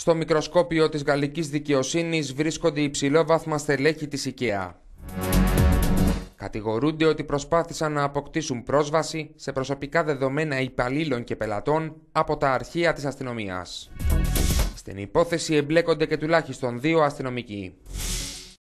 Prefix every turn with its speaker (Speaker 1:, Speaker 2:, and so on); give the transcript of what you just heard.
Speaker 1: Στο μικροσκόπιο της γαλλικής δικαιοσύνης βρίσκονται υψηλόβαθμα στελέχη της IKEA. Κατηγορούνται ότι προσπάθησαν να αποκτήσουν πρόσβαση σε προσωπικά δεδομένα υπαλλήλων και πελατών από τα αρχεία της αστυνομίας. Στην υπόθεση εμπλέκονται και τουλάχιστον 2 αστυνομικοί.